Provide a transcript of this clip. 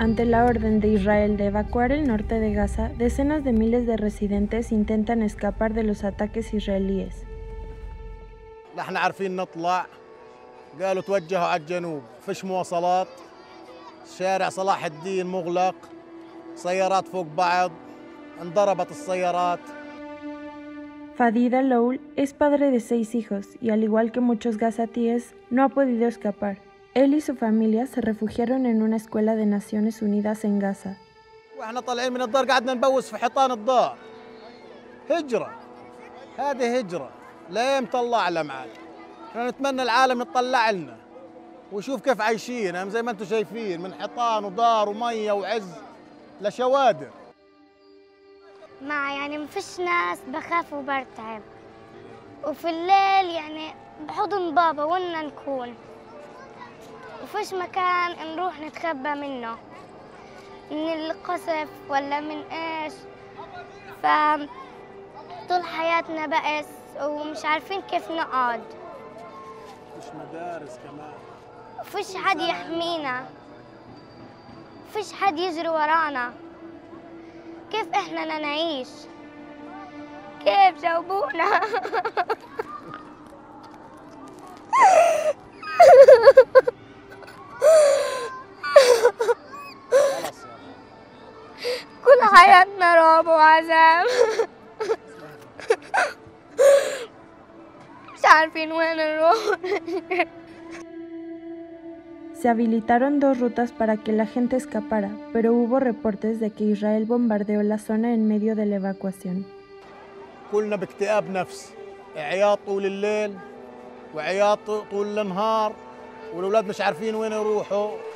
Ante la orden de Israel de evacuar el norte de Gaza, decenas de miles de residentes intentan escapar de los ataques israelíes. نحن عارفين نطلع قالوا توجهوا على الجنوب فيش مواصلات شارع صلاح الدين مغلق سيارات فوق بعض انضربت السيارات. Fadid Al-Loul es padre de 6 hijos y al igual que muchos gazatíes, no ha podido escapar. Él y su familia se refugiaron en una escuela de Naciones Unidas en Gaza. واحنا طالعين من الدار قعدنا نبوس في حيطان الدار. هجرة هذه هجرة لا يمت الله أعلم عاد. احنا نتمنى العالم يطلع لنا ويشوف كيف عايشين زي ما انتم شايفين من حيطان ودار ومية وعز لشوادر. يعني مفيش ناس بخاف وبرتعب وفي الليل يعني بحضن بابا وين نكون وفيش مكان نروح نتخبى منه من القصف ولا من ايش طول حياتنا بأس ومش عارفين كيف نقعد. مش مدارس كمان فيش حد يحمينا فيش حد يجري ورانا. كيف احنا نعيش؟ كيف جاوبونا؟ كل حياتنا رعب وعذاب. مش عارفين وين نروح. Se habilitaron 2 rutas para que la gente escapara, pero hubo reportes de que Israel bombardeó la zona en medio de la evacuación. كلنا باكتئاب نفسي عياط طول الليل وعياط طول النهار والأولاد مش عارفين وين يروحوا.